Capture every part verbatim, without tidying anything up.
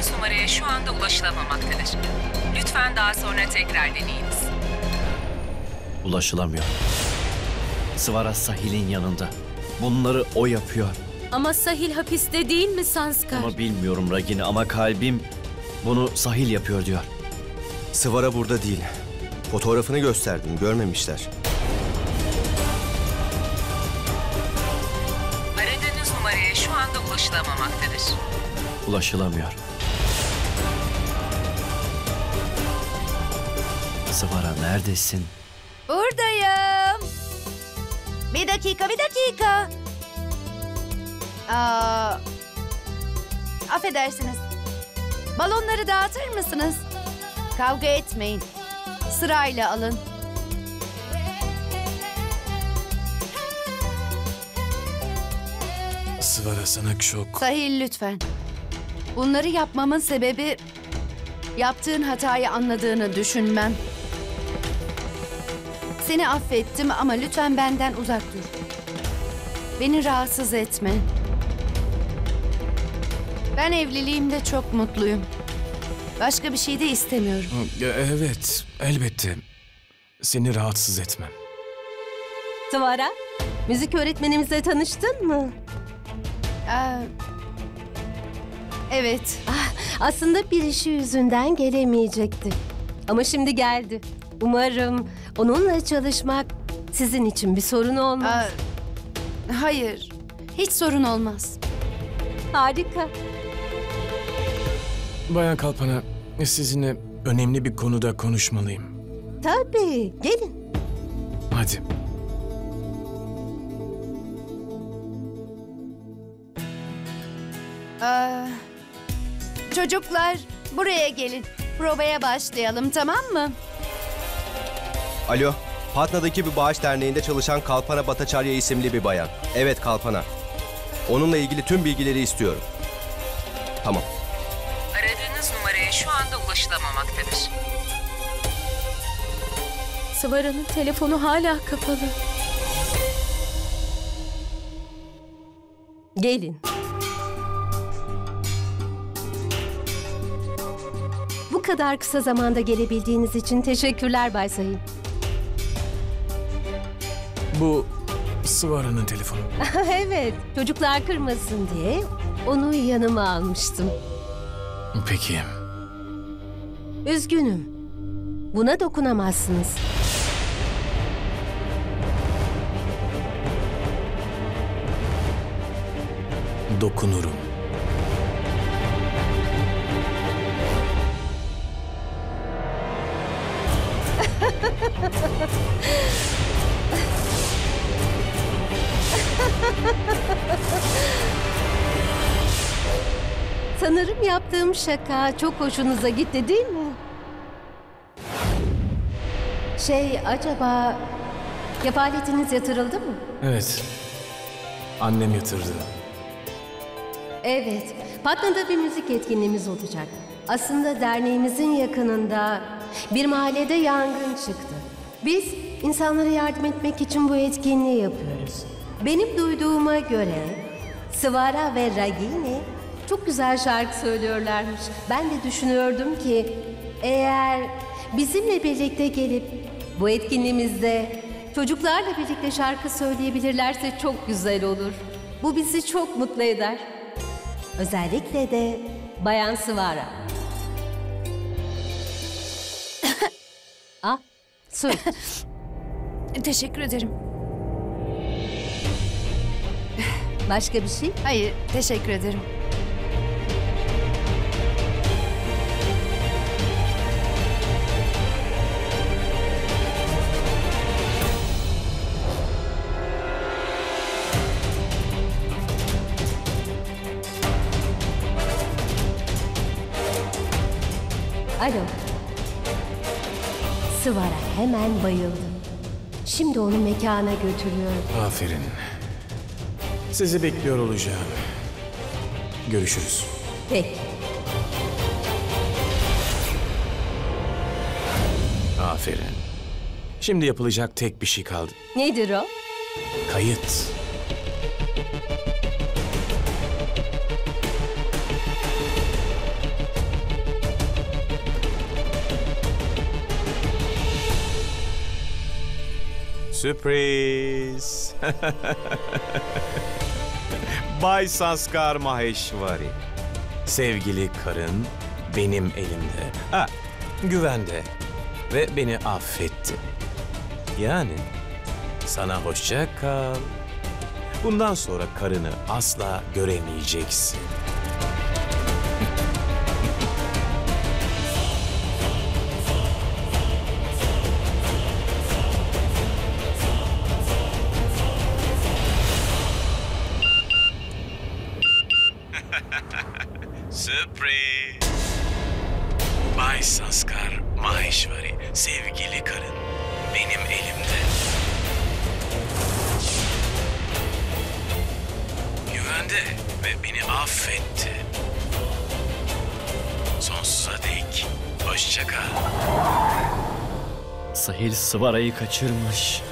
Aradığınız numaraya şu anda ulaşılamamaktadır. Lütfen daha sonra tekrar deneyiniz. Ulaşılamıyor. Svara Sahil'in yanında. Bunları o yapıyor. Ama Sahil hapiste değil mi Sanskar? Ama bilmiyorum Ragini, ama kalbim bunu Sahil yapıyor diyor. Svara burada değil. Fotoğrafını gösterdim, görmemişler. Aradığınız numaraya şu anda ulaşılamamaktadır. Ulaşılamıyor. Svara neredesin? Buradayım. Bir dakika, bir dakika. Aa, affedersiniz. Balonları dağıtır mısınız? Kavga etmeyin. Sırayla alın. Svara sana çok... Sahil lütfen. Bunları yapmamın sebebi yaptığın hatayı anladığını düşünmem. Seni affettim ama lütfen benden uzak dur. Beni rahatsız etme. Ben evliliğimde çok mutluyum. Başka bir şey de istemiyorum. Evet, elbette. Seni rahatsız etmem. Svara, müzik öğretmenimizle tanıştın mı? Aa, evet. Ah, aslında bir işi yüzünden gelemeyecekti. Ama şimdi geldi. Umarım onunla çalışmak sizin için bir sorun olmaz. Aa, hayır, hiç sorun olmaz. Harika. Bayan Kalpana, sizinle önemli bir konuda konuşmalıyım. Tabii, gelin. Hadi. Aa, çocuklar, buraya gelin. Provaya başlayalım, tamam mı? Alo, Patna'daki bir bağış derneğinde çalışan Kalpana Bhattacharya isimli bir bayan. Evet, Kalpana. Onunla ilgili tüm bilgileri istiyorum. Tamam. Aradığınız numaraya şu anda ulaşılamamaktadır. Svara'nın telefonu hala kapalı. Gelin. Bu kadar kısa zamanda gelebildiğiniz için teşekkürler Bay Sahil. Bu Svara'nın telefonu. Evet, çocuklar kırmasın diye onu yanıma almıştım. Peki. Üzgünüm. Buna dokunamazsınız. Dokunurum. Sanırım yaptığım şaka çok hoşunuza gitti değil mi? Şey, acaba kefaletiniz yatırıldı mı? Evet. Annem yatırdı. Evet, Patna'da bir müzik etkinliğimiz olacak. Aslında derneğimizin yakınında bir mahallede yangın çıktı. Biz insanlara yardım etmek için bu etkinliği yapıyoruz. Benim duyduğuma göre Svara ve Ragini çok güzel şarkı söylüyorlarmış. Ben de düşünüyordum ki eğer bizimle birlikte gelip bu etkinliğimizde çocuklarla birlikte şarkı söyleyebilirlerse çok güzel olur. Bu bizi çok mutlu eder. Özellikle de Bayan Svara. Ah, su. Teşekkür ederim. Başka bir şey? Hayır, teşekkür ederim. Alo. Svara hemen bayıldı. Şimdi onu mekana götürüyorum. Aferin. Sizi bekliyor olacağım. Görüşürüz. Peki. Aferin. Şimdi yapılacak tek bir şey kaldı. Nedir o? Kayıt. Sürpriz. Bay Sanskar Maheshwari. Sevgili karın benim elimde. Ha, güvende. Ve beni affetti. Yani sana hoşça kal. Bundan sonra karını asla göremeyeceksin. Sürpriz. Bay Sanskar Maheshwari, sevgili karın benim elimde. Güvende ve beni affetti. Sonsuza dek hoşça kal. Sahil Sıvara'yı kaçırmış.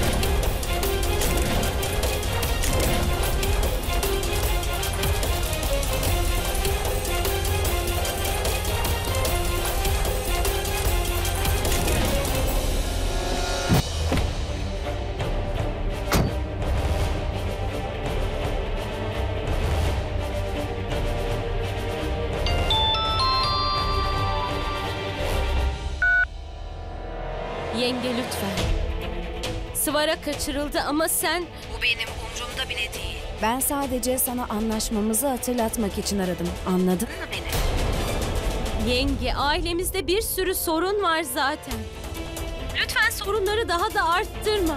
Yenge lütfen. Sıvara kaçırıldı ama sen... Bu benim umurumda bile değil. Ben sadece sana anlaşmamızı hatırlatmak için aradım. Anladın mı beni? Yenge, ailemizde bir sürü sorun var zaten. Lütfen sorunları daha da arttırma.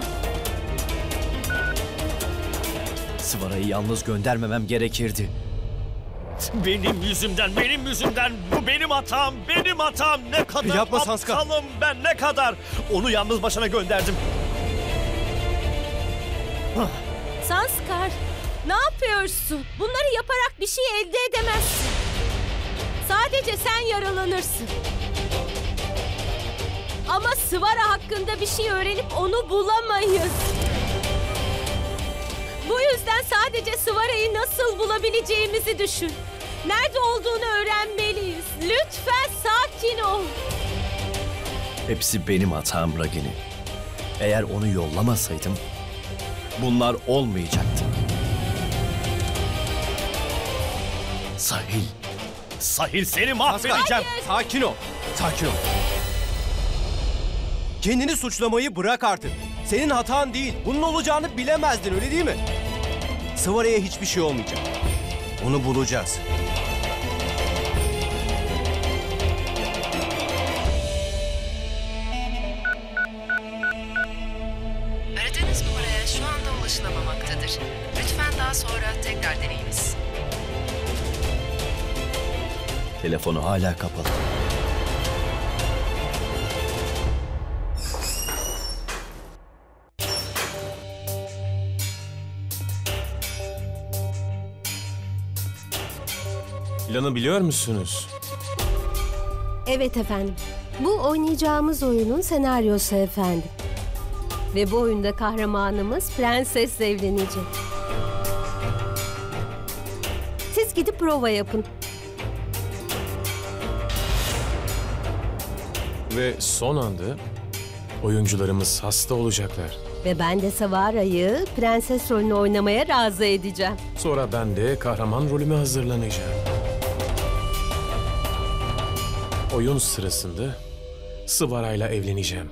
Sıvara'yı yalnız göndermemem gerekirdi. Benim yüzümden, benim yüzümden. Bu benim hatam, benim hatam. Ne kadar Yapma Sanskar. aptalım ben, ne kadar. Onu yalnız başına gönderdim. Sanskar, ne yapıyorsun? Bunları yaparak bir şey elde edemezsin. Sadece sen yaralanırsın. Ama Sıvara hakkında bir şey öğrenip onu bulamayız. Bu yüzden sadece Sıvara'yı nasıl bulabileceğimizi düşün. Nerede olduğunu öğrenmeliyiz. Lütfen sakin ol. Hepsi benim hatam Ragini. Eğer onu yollamasaydım bunlar olmayacaktı. Sahil. Sahil seni Sanskar, mahvedeceğim. sakin ol. Sakin ol. Kendini suçlamayı bırak artık. Senin hatan değil. Bunun olacağını bilemezdin, öyle değil mi? Sıvara'ya hiçbir şey olmayacak. Onu bulacağız. Aradığınız numaraya şu anda ulaşılamamaktadır. Lütfen daha sonra tekrar deneyiniz. Telefonu hala kapalı. Planı biliyor musunuz? Evet efendim. Bu oynayacağımız oyunun senaryosu efendim. Ve bu oyunda kahramanımız prensesle evlenecek. Siz gidip prova yapın. Ve son anda oyuncularımız hasta olacaklar. Ve ben de Savara'yı prenses rolünü oynamaya razı edeceğim. Sonra ben de kahraman rolüme hazırlanacağım. Oyun sırasında Sıvara'yla evleneceğim.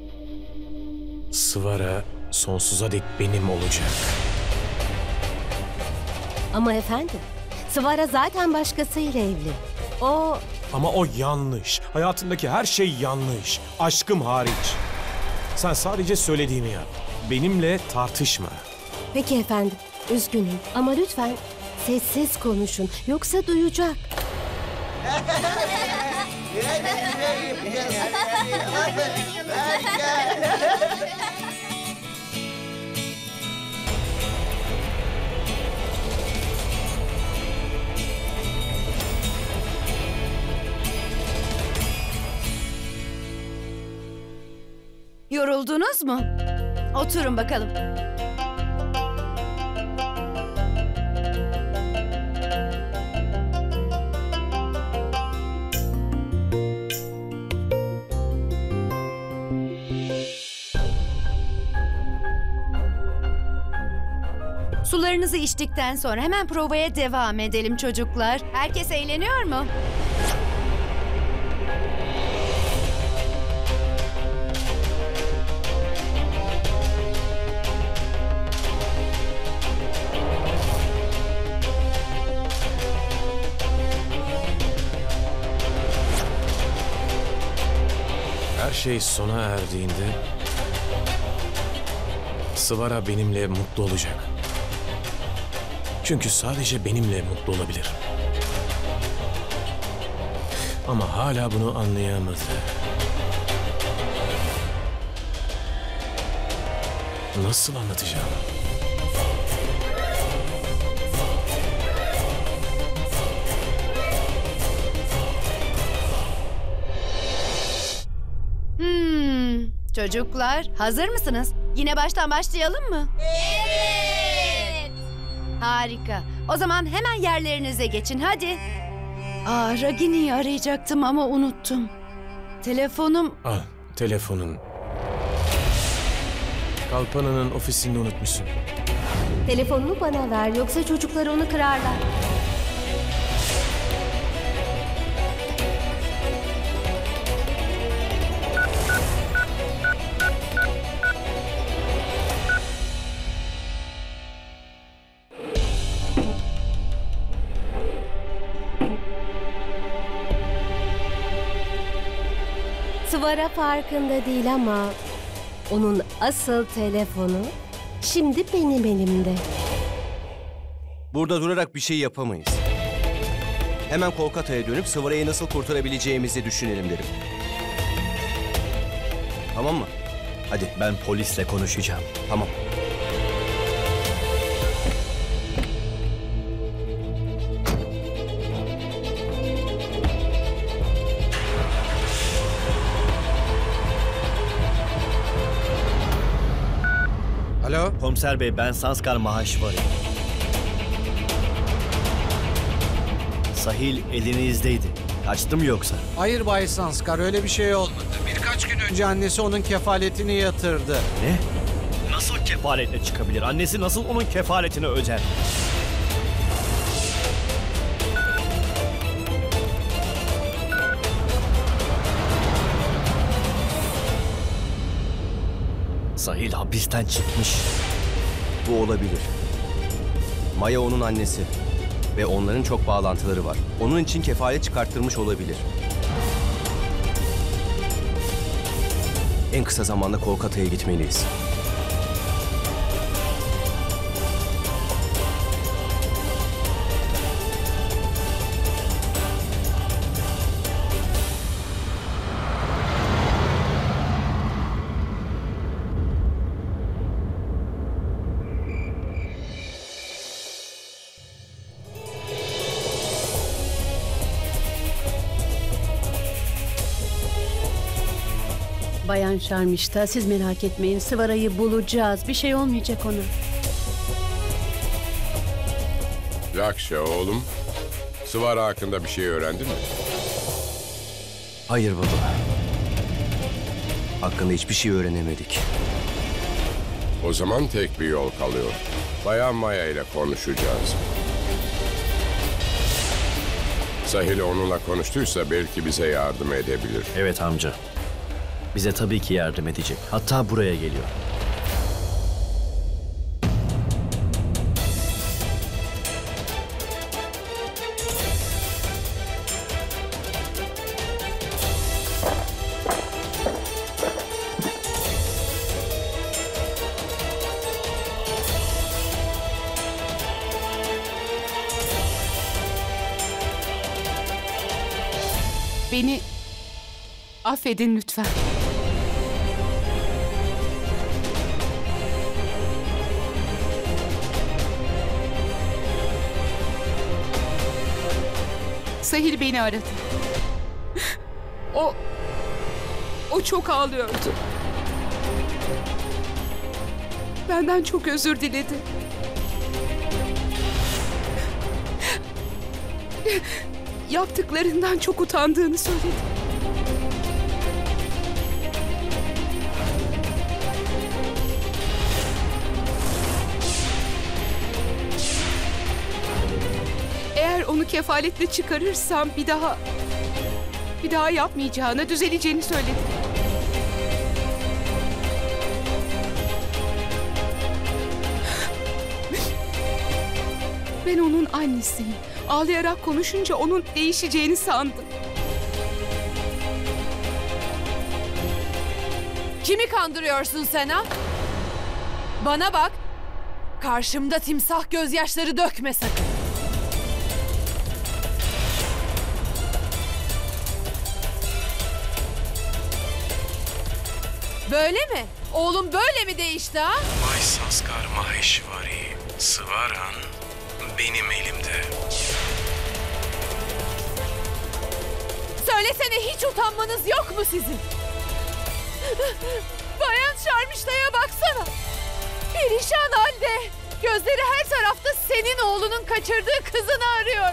Sıvara sonsuza dek benim olacak. Ama efendim, Sıvara zaten başkasıyla evli. O Ama o yanlış. Hayatındaki her şey yanlış. Aşkım hariç. Sen sadece söylediğimi yap. Benimle tartışma. Peki efendim, üzgünüm ama lütfen sessiz konuşun yoksa duyacak. Yoruldunuz mu? Oturun bakalım. Sularınızı içtikten sonra hemen provaya devam edelim çocuklar. Herkes eğleniyor mu? Her şey sona erdiğinde Sıvara benimle mutlu olacak. Çünkü sadece benimle mutlu olabilir. Ama hala bunu anlayamadı. Nasıl anlatacağım? Hmm, çocuklar hazır mısınız? Yine baştan başlayalım mı? Evet. Harika. O zaman hemen yerlerinize geçin hadi. Aa, Ragini'yi arayacaktım ama unuttum. Telefonum... Al, telefonun. Kalpana'nın ofisinde unutmuşsun. Telefonunu bana ver yoksa çocuklar onu kırarlar. Sıvara farkında değil ama onun asıl telefonu şimdi benim elimde. Burada durarak bir şey yapamayız. Hemen Kolkata'ya dönüp Sıvara'yı nasıl kurtarabileceğimizi düşünelim derim. Tamam mı? Hadi. Ben polisle konuşacağım. Tamam. Alo? Komiser bey, ben Sanskar Maheshwari. Sahil elinizdeydi. Kaçtı mı yoksa? Hayır Bay Sanskar, öyle bir şey olmadı. Birkaç gün önce annesi onun kefaletini yatırdı. Ne? Nasıl kefaletle çıkabilir? Annesi nasıl onun kefaletini öder? Sahil hapisten çıkmış. Bu olabilir. Maya onun annesi. Ve onların çok bağlantıları var. Onun için kefalet çıkarttırmış olabilir. En kısa zamanda Kolkata'ya gitmeliyiz. Bayan Şarmişta, siz merak etmeyin. Sıvara'yı bulacağız. Bir şey olmayacak ona. Lakşa oğlum, Sıvara hakkında bir şey öğrendin mi? Hayır baba. Hakkında hiçbir şey öğrenemedik. O zaman tek bir yol kalıyor. Bayan Maya ile konuşacağız. Sahil onunla konuştuysa belki bize yardım edebilir. Evet amca. Bize tabii ki yardım edecek. Hatta buraya geliyor. Beni affedin lütfen. Sahil beni aradı. O... O çok ağlıyordu. Benden çok özür diledi. Yaptıklarından çok utandığını söyledi. onu kefaletle çıkarırsam bir daha... Bir daha yapmayacağını, düzeleceğini söyledi. Ben onun annesiyim. Ağlayarak konuşunca onun değişeceğini sandım. Kimi kandırıyorsun sen ha? Bana bak. Karşımda timsah gözyaşları dökme sakın. Böyle mi? Oğlum böyle mi değişti ha? Bay Sanskar Maheshwari, Svaran benim elimde. Söylesene, hiç utanmanız yok mu sizin? Bayan Şarmişta'ya baksana. Perişan halde. Gözleri her tarafta senin oğlunun kaçırdığı kızını arıyor.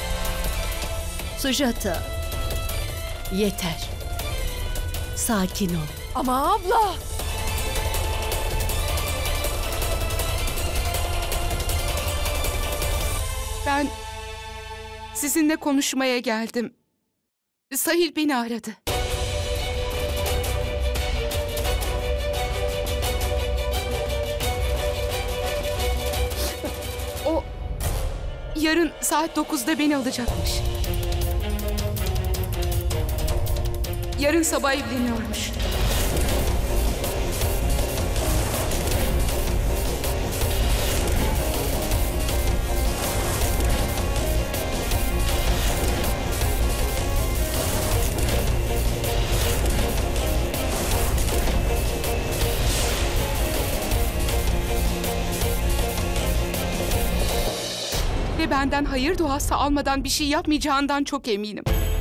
Sujata, yeter. Sakin ol. Ama abla. Ben sizinle konuşmaya geldim. Sahil beni aradı. O yarın saat dokuzda beni alacakmış. Yarın sabah evleniyormuş. Ve benden hayır duası almadan bir şey yapmayacağından çok eminim.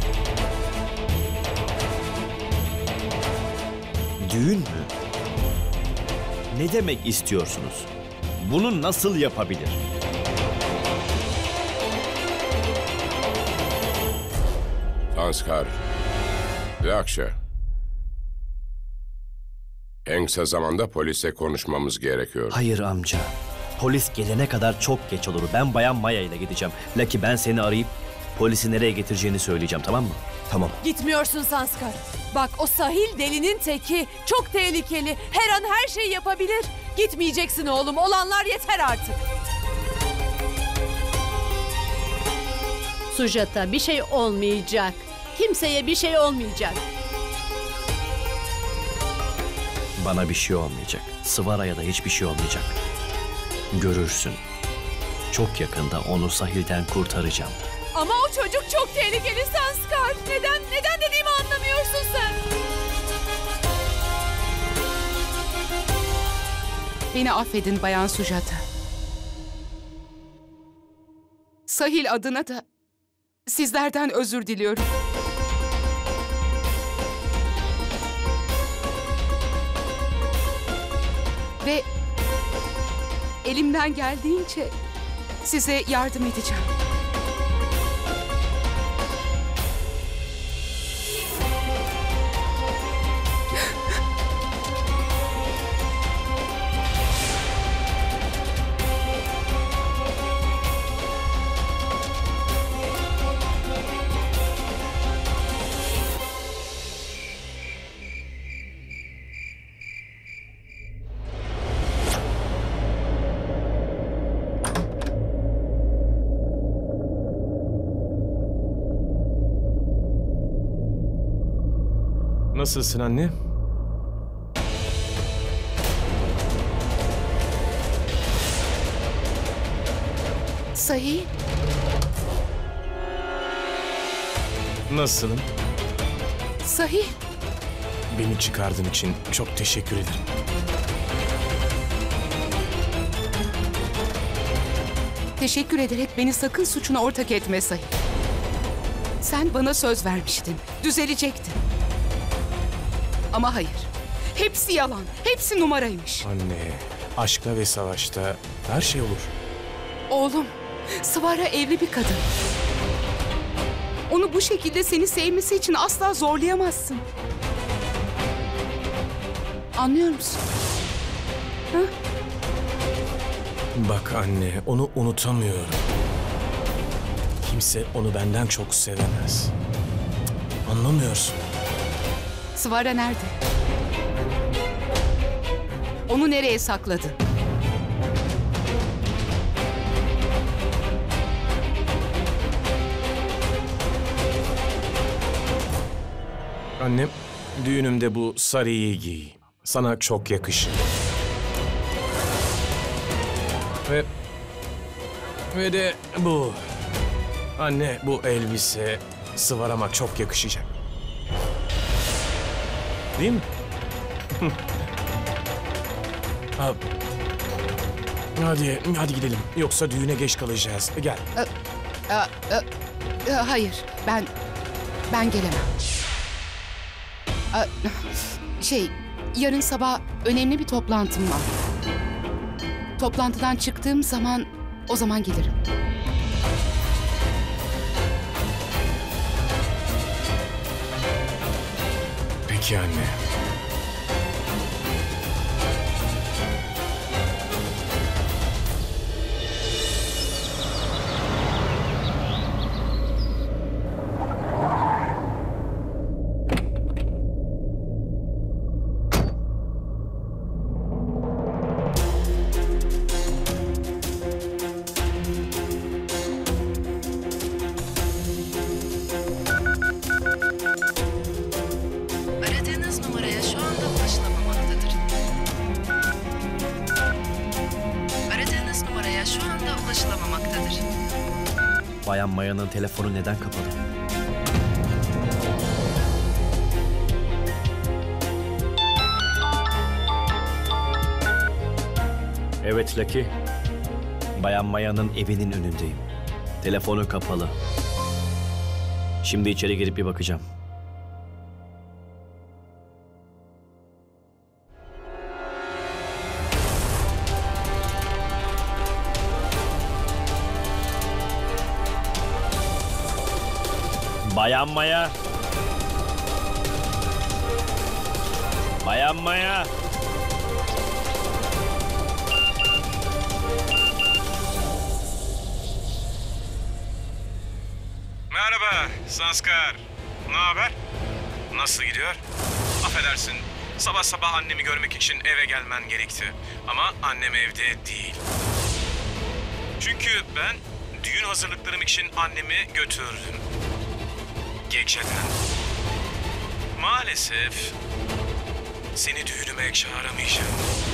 Düğün mü? Ne demek istiyorsunuz? Bunu nasıl yapabilir? Sanskar, Lakşa. En kısa zamanda polisle konuşmamız gerekiyor. Hayır amca. Polis gelene kadar çok geç olur. Ben Bayan Maya ile gideceğim. Lucky, ben seni arayıp polisi nereye getireceğini söyleyeceğim, tamam mı? Tamam. Gitmiyorsun Sanskar. Bak, o Sahil delinin teki. Çok tehlikeli. Her an her şeyi yapabilir. Gitmeyeceksin oğlum. Olanlar yeter artık. Sujata, bir şey olmayacak. Kimseye bir şey olmayacak. Bana bir şey olmayacak. Svara'ya da hiçbir şey olmayacak. Görürsün. Çok yakında onu Sahil'den kurtaracağım. Ama o çocuk çok tehlikeli Sanskar. Neden, neden dediğimi anlamıyorsun sen? Beni affedin Bayan Sujata. Sahil adına da sizlerden özür diliyorum. Ve elimden geldiğince size yardım edeceğim. Nasılsın anne? Sahil. Nasılım? Sahil. Beni çıkardığın için çok teşekkür ederim. Teşekkür ederek beni sakın suçuna ortak etme Sahil. Sen bana söz vermiştin. Düzelecektin. Ama hayır. Hepsi yalan. Hepsi numaraymış. Anne, aşkta ve savaşta her şey olur. Oğlum, Svara evli bir kadın. Onu bu şekilde seni sevmesi için asla zorlayamazsın. Anlıyor musun? Ha? Bak anne, onu unutamıyorum. kimse onu benden çok sevemez. Anlamıyorsun. Svara nerede? Onu nereye sakladın? Annem, düğünümde bu sarıyı giy. Sana çok yakışır. Ve... Ve de bu... Anne, bu elbise Sıvara'ma çok yakışacak. Değil mi? Ha, hadi, hadi gidelim. Yoksa düğüne geç kalacağız. Gel. Ee, e, e, e, hayır, ben... Ben gelemem. Ee, şey, yarın sabah önemli bir toplantım var. Toplantıdan çıktığım zaman, o zaman gelirim. Peki anne. Aradığınız numaraya şu anda ulaşılamamaktadır. Aradığınız numaraya şu anda ulaşılamamaktadır. Bayan Maya'nın telefonu neden kapalı? Evet Lucky. Bayan Maya'nın evinin önündeyim. Telefonu kapalı. Şimdi içeri girip bir bakacağım. Bayan Maya. Bayan Maya. Merhaba Sanskar. Ne haber? Nasıl gidiyor? Affedersin. Sabah sabah annemi görmek için eve gelmen gerekti. Ama annem evde değil. Çünkü ben düğün hazırlıklarım için annemi götürdüm. Geceden. Maalesef seni düğünüme çağıramayacağım.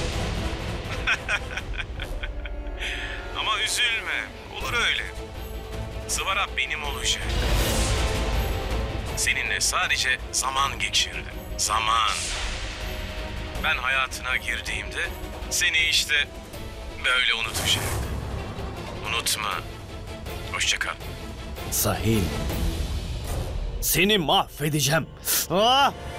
Ama üzülme. Olur öyle. Sıvara benim olacak. Seninle sadece zaman geçirdim. Zaman. Ben hayatına girdiğimde seni işte böyle unutacak. Unutma. Hoşça kal. Sahil. Seni mahvedeceğim. Ah!